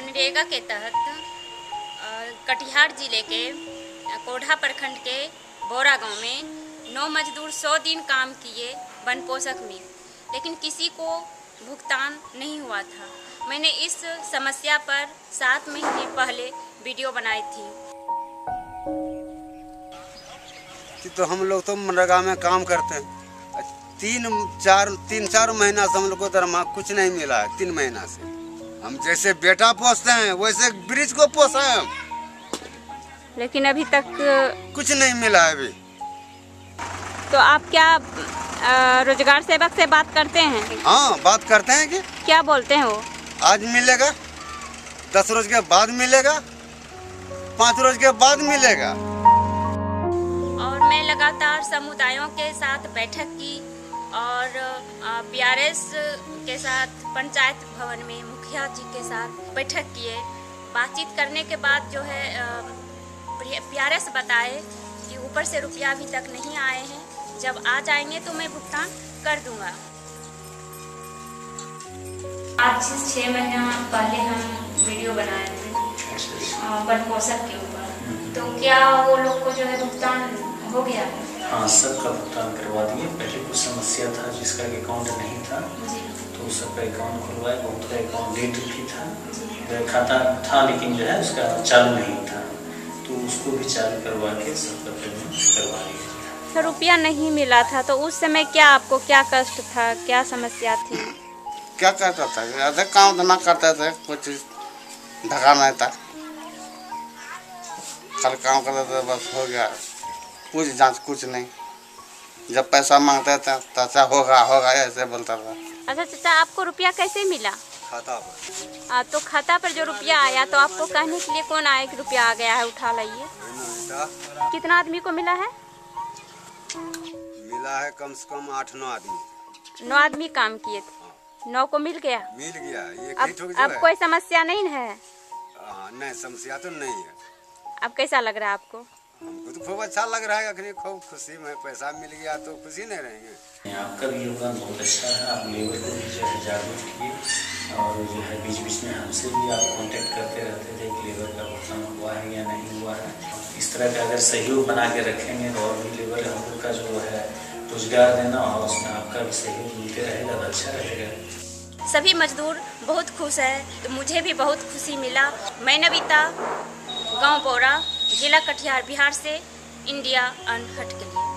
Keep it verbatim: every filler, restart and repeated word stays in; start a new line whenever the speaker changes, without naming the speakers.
मनरेगा के तहत कटिहार जिले के कोढ़ा प्रखंड के बोरा गांव में नौ मजदूर सौ दिन काम किए वन पोषक में, लेकिन किसी को भुगतान नहीं हुआ था। मैंने इस समस्या पर सात महीने पहले वीडियो बनाई थी।
तो हम लोग तो मनरेगा में काम करते हैं, तीन चार तीन चार महीना से हम लोग को दरमा कुछ नहीं मिला है। तीन महीना से हम जैसे बेटा पोसते हैं वैसे ब्रिज को पोसा है,
लेकिन अभी तक
कुछ नहीं मिला है अभी।
तो आप क्या रोजगार सेवक से बात करते हैं?
हाँ, बात करते हैं। कि
क्या बोलते हैं वो?
आज मिलेगा, दस रोज के बाद मिलेगा, पाँच रोज के बाद मिलेगा।
और मैं लगातार समुदायों के साथ बैठक की और पी आर एस के साथ पंचायत भवन में मुखिया जी के साथ बैठक किए। बातचीत करने के बाद जो है पी आर एस बताए कि ऊपर से रुपया अभी तक नहीं आए हैं, जब आ जाएंगे तो मैं भुगतान कर दूंगा। आज छः महीना पहले हम वीडियो बनाए थे वन पोषक के ऊपर, तो क्या वो लोग को जो है भुगतान हो गया?
हाँ, सबका भुगतान करवा दिए। पहले कुछ समस्या था जिसका अकाउंट नहीं था, तो सबका अकाउंट खुलवाए। बहुत का अकाउंट डेट भी था, खाता था, लेकिन जो है उसका चालू नहीं था, तो उसको भी चालू करवा के सबका पेमेंट करवा दिया।
सर, रुपया नहीं मिला था तो उस समय क्या आपको क्या कष्ट था, क्या समस्या थी?
क्या कहता था, ऐसे काम धंधा करते थे, कुछ धक्का नहीं था, कल काम करते थे, बस हो गया। कुछ जांच कुछ नहीं, जब पैसा मांगते थे तो अच्छा होगा होगा ऐसे बोलता था।
अच्छा चाचा, आपको रुपया कैसे मिला?
खाता पर।
आ, तो खाता पर जो रुपया आया तो आपको कहने के लिए कौन आया कि रुपया आ गया है, उठा लाइए? कितना आदमी को मिला है?
मिला है कम से कम आठ नौ आदमी।
नौ आदमी काम किए थे, नौ को मिल गया?
मिल गया। ये
अब, अब कोई समस्या नहीं है?
आ, नहीं, समस्या तो नहीं है।
अब कैसा लग रहा है आपको?
हमको तो खूब अच्छा लग रहा है, अखनी खूब खुशी में पैसा मिल गया तो खुशी नहीं रहेंगे।
आपका भी योगदान बहुत अच्छा है। आप लेबर को भी जो है जागरूक किए, और जो है बीच बीच में हमसे भी आप कांटेक्ट करते रहते थे कि लेबर का भुगतान हुआ है या नहीं हुआ है। इस तरह का अगर सहयोग बना के रखेंगे तो और भी लेबर हम लोग का जो है रोजगार देना, और उसमें आपका भी सहयोग मिलते रहेगा तो अच्छा रहेगा।
सभी मजदूर बहुत खुश है, तो मुझे भी बहुत खुशी मिला। मैं नविता, गाँव बोरा, जिला कटिहार, बिहार से इंडिया अनहट के लिए।